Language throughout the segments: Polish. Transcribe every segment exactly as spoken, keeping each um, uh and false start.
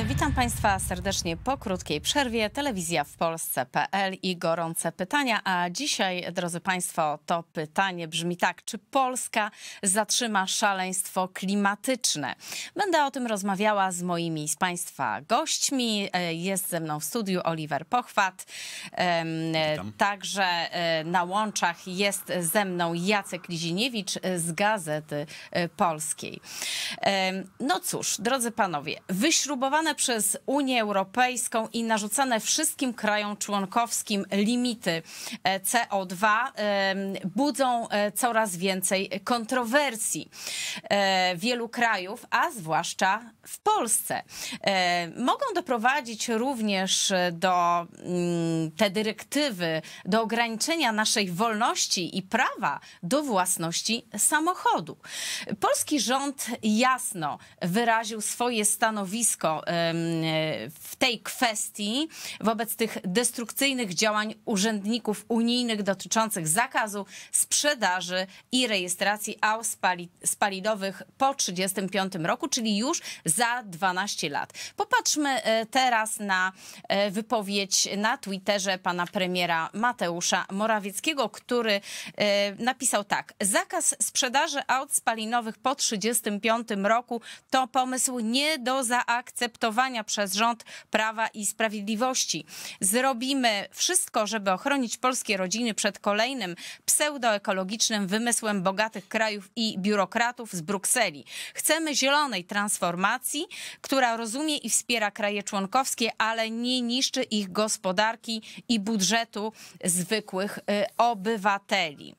Witam Państwa serdecznie po krótkiej przerwie. Telewizja w Polsce kropka pe el i gorące pytania. A dzisiaj, drodzy Państwo, to pytanie brzmi tak. Czy Polska zatrzyma szaleństwo klimatyczne? Będę o tym rozmawiała z moimi z Państwa gośćmi. Jest ze mną w studiu Oliver Pochwat. Witam. Także na łączach jest ze mną Jacek Liziniewicz z Gazety Polskiej. No cóż, drodzy panowie, wyśrubowane przez Unię Europejską i narzucane wszystkim krajom członkowskim limity C O dwa budzą coraz więcej kontrowersji wielu krajów, a zwłaszcza w Polsce. Mogą doprowadzić również do te dyrektywy, do ograniczenia naszej wolności i prawa do własności samochodu. Polski rząd jasno wyraził swoje stanowisko w tej kwestii wobec tych destrukcyjnych działań urzędników unijnych dotyczących zakazu sprzedaży i rejestracji aut spalinowych po trzydziestym piątym roku, czyli już za dwanaście lat. Popatrzmy teraz na wypowiedź na Twitterze pana premiera Mateusza Morawieckiego, który napisał tak. Zakaz sprzedaży aut spalinowych po trzydziestym piątym roku to pomysł nie do zaakceptowania przez rząd Prawa i Sprawiedliwości. Zrobimy wszystko, żeby ochronić polskie rodziny przed kolejnym pseudoekologicznym wymysłem bogatych krajów i biurokratów z Brukseli. Chcemy zielonej transformacji, która rozumie i wspiera kraje członkowskie, ale nie niszczy ich gospodarki i budżetu zwykłych obywateli.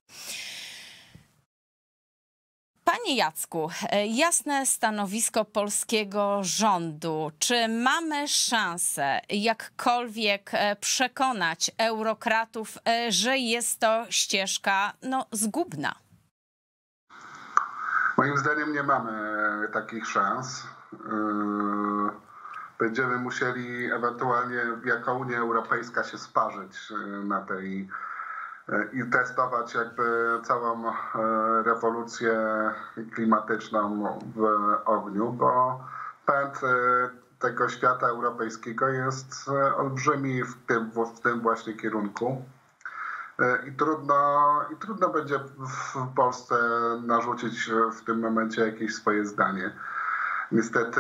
Panie Jacku, jasne stanowisko polskiego rządu. Czy mamy szansę jakkolwiek przekonać eurokratów, że jest to ścieżka no, zgubna? Moim zdaniem nie mamy takich szans. Będziemy musieli ewentualnie jako Unia Europejska się sparzyć na tej i testować jakby całą rewolucję klimatyczną w ogniu, bo pęd tego świata europejskiego jest olbrzymi w tym, w tym właśnie kierunku. I trudno, i trudno będzie w Polsce narzucić w tym momencie jakieś swoje zdanie. Niestety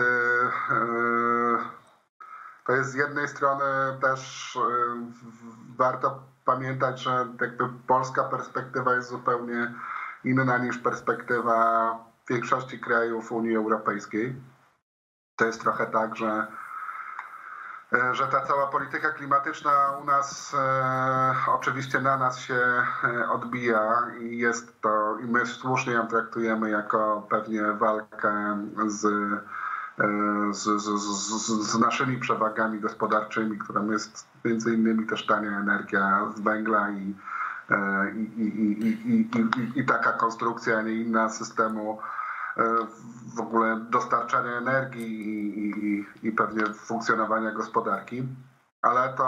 to jest z jednej strony też warto pamiętać, że jakby polska perspektywa jest zupełnie inna niż perspektywa większości krajów Unii Europejskiej. To jest trochę tak, że, że ta cała polityka klimatyczna u nas e, oczywiście na nas się odbija i jest to, i my słusznie ją traktujemy jako pewnie walkę z Z, z, z, z naszymi przewagami gospodarczymi, którą jest między innymi też tania energia z węgla i, i, i, i, i, i, i taka konstrukcja, a nie inna systemu w ogóle dostarczania energii i, i, i pewnie funkcjonowania gospodarki. Ale to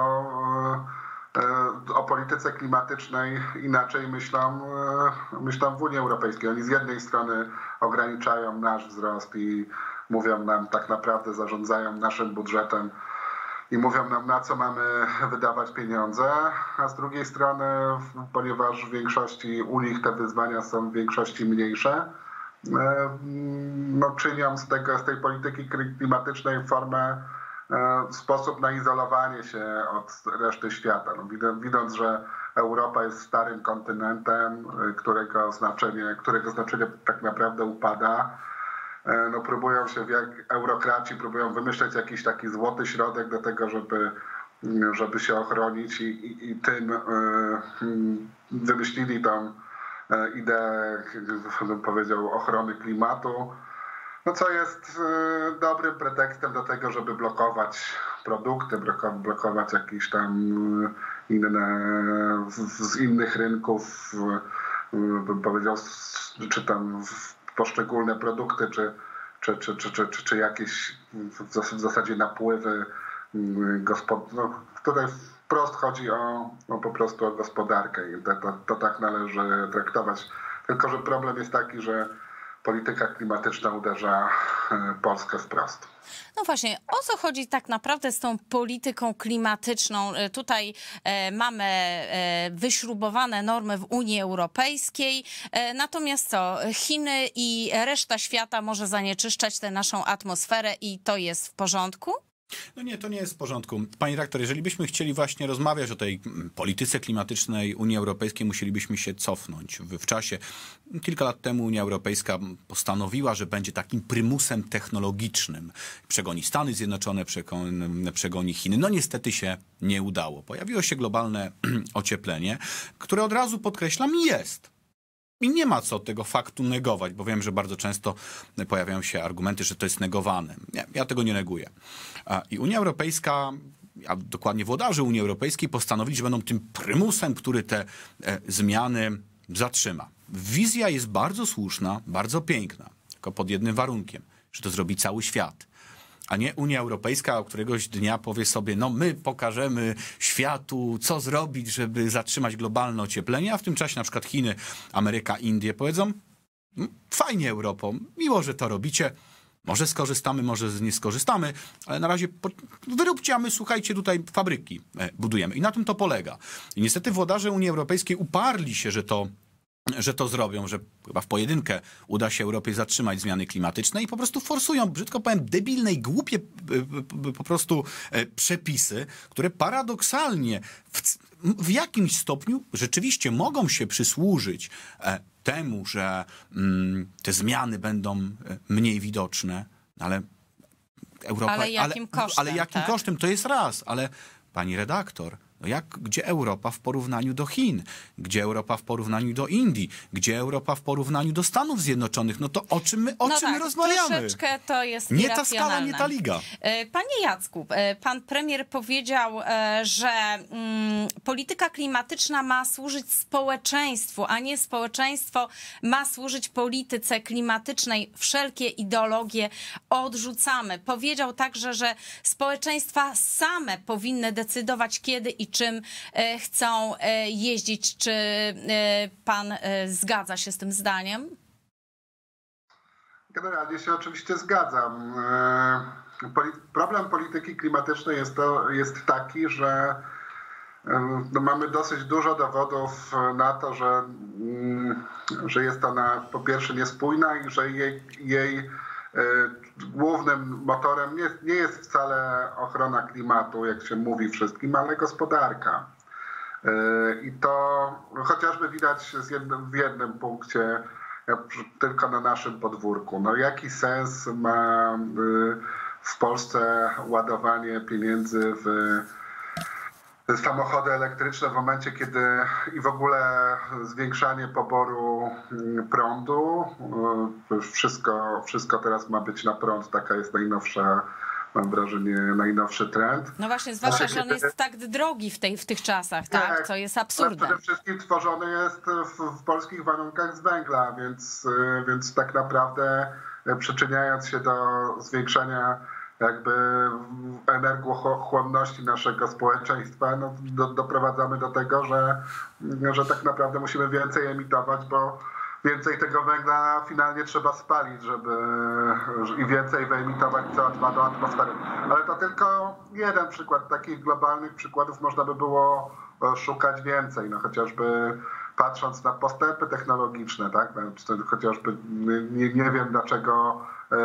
o polityce klimatycznej inaczej myślą, myślą w Unii Europejskiej. Oni z jednej strony ograniczają nasz wzrost i mówią nam, tak naprawdę zarządzają naszym budżetem i mówią nam, na co mamy wydawać pieniądze, a z drugiej strony, ponieważ w większości u nich te wyzwania są w większości mniejsze, no, czynią z, tego, z tej polityki klimatycznej formę, sposób na izolowanie się od reszty świata. No, widząc, że Europa jest starym kontynentem, którego znaczenie, którego znaczenie tak naprawdę upada, no próbują się, jak eurokraci próbują wymyśleć jakiś taki złoty środek do tego, żeby, żeby się ochronić i, i, i tym y, wymyślili tą ideę, bym powiedział, ochrony klimatu, no co jest y, dobrym pretekstem do tego, żeby blokować produkty, blokować jakieś tam inne, z, z innych rynków, y, bym powiedział, czy tam poszczególne produkty, czy, czy, czy, czy, czy, czy jakieś w zasadzie napływy, gospod... no, tutaj wprost chodzi o, o po prostu o gospodarkę i to, to, to tak należy traktować. Tylko że problem jest taki, że polityka klimatyczna uderza Polskę wprost. No właśnie, o co chodzi tak naprawdę z tą polityką klimatyczną? Tutaj e, mamy e, wyśrubowane normy w Unii Europejskiej, e, natomiast co, Chiny i reszta świata może zanieczyszczać tę naszą atmosferę i to jest w porządku? No nie, to nie jest w porządku. Pani redaktor, jeżeli byśmy chcieli właśnie rozmawiać o tej polityce klimatycznej Unii Europejskiej, musielibyśmy się cofnąć w, w czasie. Kilka lat temu Unia Europejska postanowiła, że będzie takim prymusem technologicznym. Przegoni Stany Zjednoczone, przegoni, przegoni Chiny. No niestety się nie udało. Pojawiło się globalne ocieplenie, które od razu podkreślam jest. I nie ma co tego faktu negować, bo wiem, że bardzo często pojawiają się argumenty, że to jest negowane. Nie, ja tego nie neguję. I Unia Europejska, a dokładnie włodarze Unii Europejskiej postanowili, że będą tym prymusem, który te zmiany zatrzyma. Wizja jest bardzo słuszna, bardzo piękna, tylko pod jednym warunkiem, że to zrobi cały świat. A nie Unia Europejska któregoś dnia powie sobie, no my pokażemy światu, co zrobić, żeby zatrzymać globalne ocieplenie, a w tym czasie na przykład Chiny, Ameryka, Indie powiedzą, fajnie Europo, miło, że to robicie, może skorzystamy, może nie skorzystamy, ale na razie wyróbcie, a my słuchajcie, tutaj fabryki budujemy. I na tym to polega. I niestety włodarze Unii Europejskiej uparli się, że to że to zrobią, że chyba w pojedynkę uda się Europie zatrzymać zmiany klimatyczne i po prostu forsują, brzydko powiem, debilne i głupie po prostu przepisy, które paradoksalnie w, w jakimś stopniu rzeczywiście mogą się przysłużyć temu, że te zmiany będą mniej widoczne, ale Europa... Ale jakim ale, kosztem? Ale jakim tak? kosztem? To jest raz, ale pani redaktor, no jak, gdzie Europa w porównaniu do Chin? Gdzie Europa w porównaniu do Indii? Gdzie Europa w porównaniu do Stanów Zjednoczonych? No to o czym my, o no czym tak, my rozmawiamy? Troszeczkę to jest nie ta skala, nie ta liga. Panie Jacku, pan premier powiedział, że mm, polityka klimatyczna ma służyć społeczeństwu, a nie społeczeństwo ma służyć polityce klimatycznej. Wszelkie ideologie odrzucamy. Powiedział także, że społeczeństwa same powinny decydować, kiedy i czym chcą jeździć. Czy pan zgadza się z tym zdaniem? Generalnie się oczywiście zgadzam. Problem polityki klimatycznej jest, to, jest taki, że no mamy dosyć dużo dowodów na to, że, że jest ona po pierwsze niespójna i że jej, jej głównym motorem nie, nie jest wcale ochrona klimatu, jak się mówi wszystkim, ale gospodarka. I to chociażby widać z jednym, w jednym punkcie, tylko na naszym podwórku. No jaki sens ma w Polsce ładowanie pieniędzy w samochody elektryczne w momencie, kiedy i w ogóle zwiększanie poboru prądu, wszystko, wszystko teraz ma być na prąd, taka jest najnowsza, mam wrażenie, najnowszy trend. No właśnie, zwłaszcza, że on jest tak drogi w, tej, w tych czasach, tak? tak? Co jest absurdem. Przede wszystkim tworzony jest w, w polskich warunkach z węgla, więc, więc tak naprawdę przyczyniając się do zwiększania jakby energochłonności naszego społeczeństwa, no, do, doprowadzamy do tego, że, że tak naprawdę musimy więcej emitować, bo więcej tego węgla finalnie trzeba spalić, żeby i więcej wyemitować C O dwa do atmosfery. Ale to tylko jeden przykład. Takich globalnych przykładów można by było szukać więcej. No chociażby patrząc na postępy technologiczne, tak? Chociażby nie, nie wiem dlaczego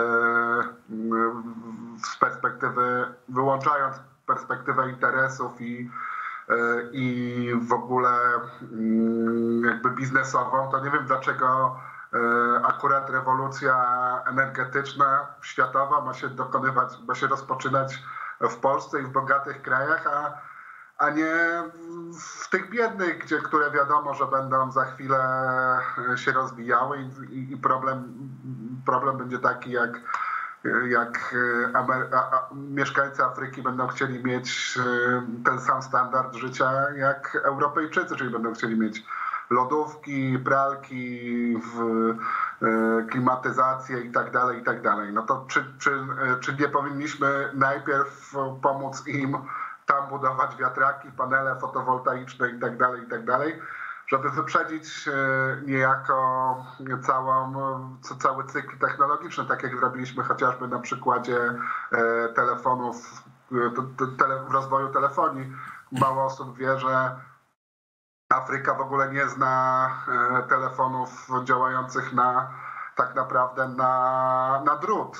z perspektywy, wyłączając perspektywę interesów i i w ogóle jakby biznesową, to nie wiem dlaczego akurat rewolucja energetyczna światowa ma się dokonywać, ma się rozpoczynać w Polsce i w bogatych krajach, a, a nie w tych biednych, gdzie, które wiadomo, że będą za chwilę się rozwijały i, i problem, problem będzie taki jak jak Amery- a, a, mieszkańcy Afryki będą chcieli mieć ten sam standard życia jak Europejczycy, czyli będą chcieli mieć lodówki, pralki, w, y, klimatyzację i tak dalej, i tak dalej. No to czy, czy, czy nie powinniśmy najpierw pomóc im tam budować wiatraki, panele fotowoltaiczne i tak dalej, i tak dalej, żeby wyprzedzić niejako całą, cały cykl technologiczny, tak jak zrobiliśmy chociażby na przykładzie telefonów, tele, w rozwoju telefonii. Mało osób wie, że Afryka w ogóle nie zna telefonów działających na tak naprawdę na, na drut,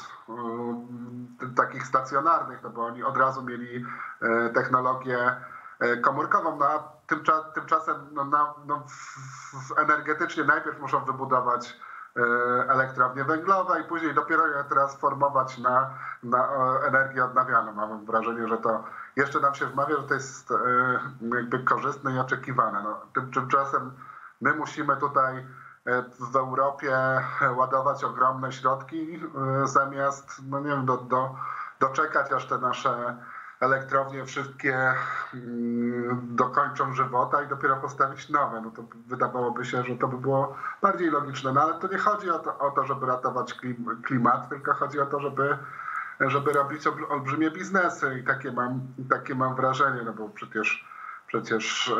takich stacjonarnych, no bo oni od razu mieli technologię komórkową, no a tymcza, tymczasem no, na, no, w, w energetycznie najpierw muszą wybudować elektrownie węglowe i później dopiero je transformować na, na energię odnawialną. Mam wrażenie, że to jeszcze nam się wmawia, że to jest jakby korzystne i oczekiwane. No, tymczasem my musimy tutaj w Europie ładować ogromne środki zamiast, no nie wiem, do, do, doczekać aż te nasze elektrownie wszystkie dokończą żywota i dopiero postawić nowe. No to wydawałoby się, że to by było bardziej logiczne. No ale to nie chodzi o to, o to żeby ratować klimat, tylko chodzi o to, żeby, żeby robić olbrzymie biznesy i takie mam, takie mam wrażenie, no bo przecież, przecież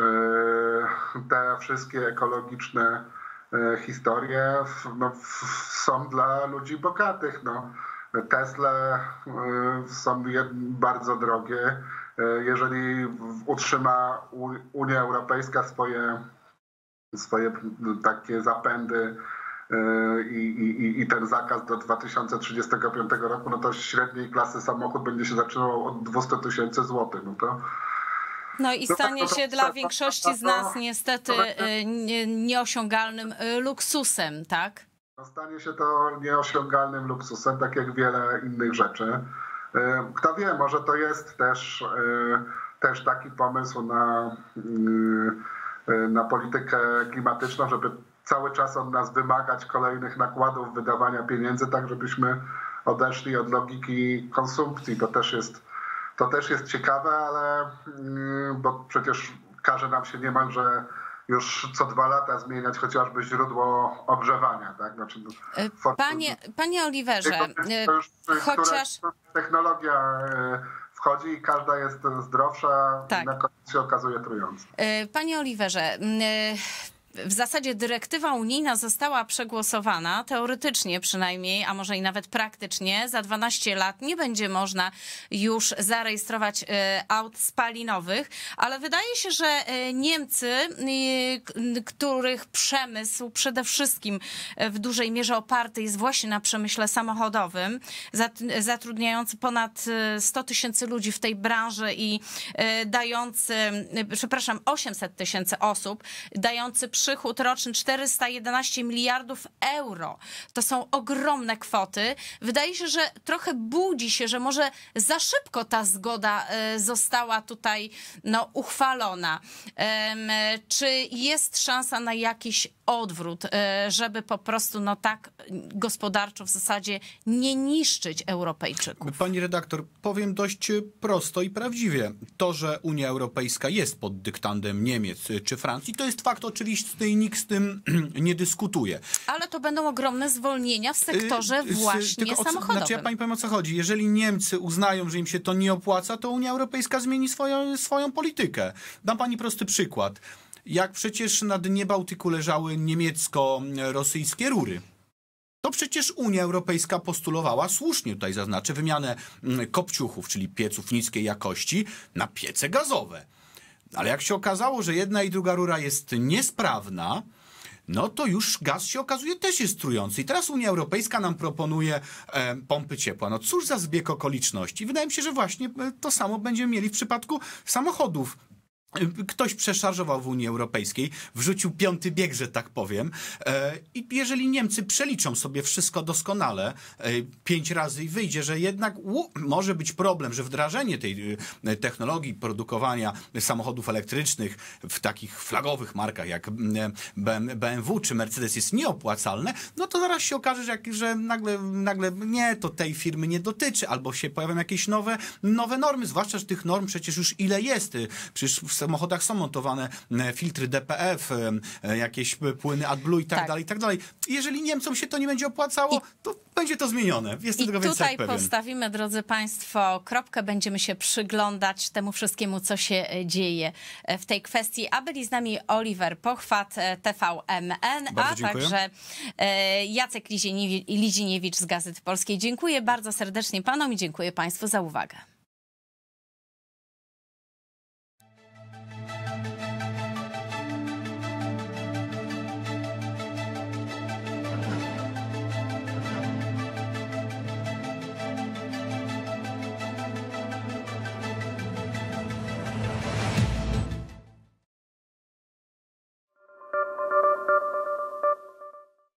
te wszystkie ekologiczne historie no, są dla ludzi bogatych. No. Tesla są bardzo drogie. Jeżeli utrzyma Unia Europejska swoje, swoje takie zapędy i, i, i ten zakaz do dwa tysiące trzydziestego piątego roku, no to średniej klasy samochód będzie się zaczynał od dwieście tysięcy złotych. No to No i stanie się dla większości z nas niestety nieosiągalnym luksusem, tak? No stanie się to nieosiągalnym luksusem, tak jak wiele innych rzeczy. Kto wie, może to jest też, też taki pomysł na, na politykę klimatyczną, żeby cały czas od nas wymagać kolejnych nakładów wydawania pieniędzy, tak żebyśmy odeszli od logiki konsumpcji. To też jest To też jest ciekawe, ale bo przecież każe nam się niemalże już co dwa lata zmieniać chociażby źródło ogrzewania. Tak? Znaczy, panie, panie Oliverze, to już, chociaż... technologia wchodzi i każda jest zdrowsza, tak. I na koniec się okazuje trująca. Panie Oliverze, w zasadzie dyrektywa unijna została przegłosowana, teoretycznie przynajmniej, a może i nawet praktycznie. Za dwanaście lat nie będzie można już zarejestrować aut spalinowych, ale wydaje się, że Niemcy, których przemysł przede wszystkim w dużej mierze oparty jest właśnie na przemyśle samochodowym, zatrudniający ponad sto tysięcy ludzi w tej branży i dający, przepraszam, osiemset tysięcy osób, dający przychód roczny czterysta jedenaście miliardów euro. To są ogromne kwoty. Wydaje się, że trochę budzi się, że może za szybko ta zgoda została tutaj no, uchwalona. Czy jest szansa na jakiś odwrót, żeby po prostu no tak gospodarczo w zasadzie nie niszczyć Europejczyków? Pani redaktor, powiem dość prosto i prawdziwie. To, że Unia Europejska jest pod dyktandem Niemiec czy Francji, to jest fakt oczywisty i nikt z tym nie dyskutuje. Ale to będą ogromne zwolnienia w sektorze właśnie Tylko samochodowym. Znaczy ja pani powiem, o co chodzi. Jeżeli Niemcy uznają, że im się to nie opłaca, to Unia Europejska zmieni swoją, swoją politykę. Dam pani prosty przykład. Jak przecież na dnie Bałtyku leżały niemiecko-rosyjskie rury, to przecież Unia Europejska postulowała, słusznie tutaj zaznaczę, wymianę kopciuchów, czyli pieców niskiej jakości, na piece gazowe. Ale jak się okazało, że jedna i druga rura jest niesprawna, no to już gaz się okazuje też jest trujący. I teraz Unia Europejska nam proponuje e, pompy ciepła. No cóż za zbieg okoliczności. Wydaje mi się, że właśnie to samo będziemy mieli w przypadku samochodów. Ktoś przeszarżował w Unii Europejskiej, wrzucił piąty bieg, że tak powiem. I jeżeli Niemcy przeliczą sobie wszystko doskonale, pięć razy i wyjdzie, że jednak u, może być problem, że wdrażanie tej technologii produkowania samochodów elektrycznych w takich flagowych markach jak B M W czy Mercedes jest nieopłacalne, no to zaraz się okaże, że, że nagle, nagle nie, to tej firmy nie dotyczy, albo się pojawią jakieś nowe, nowe normy, zwłaszcza, że tych norm przecież już ile jest. Przecież w samochodach są montowane filtry D P F, jakieś płyny AdBlue i tak, Tak. dalej, i tak dalej. Jeżeli Niemcom się to nie będzie opłacało, to będzie to zmienione. Jestem I tego więcej tutaj pewien. postawimy, drodzy Państwo, kropkę. Będziemy się przyglądać temu wszystkiemu, co się dzieje w tej kwestii. A byli z nami Oliver Pochwat, T V M N, Bardzo a dziękuję. także Jacek Liziniewicz z Gazety Polskiej. Dziękuję bardzo serdecznie Panom i dziękuję Państwu za uwagę.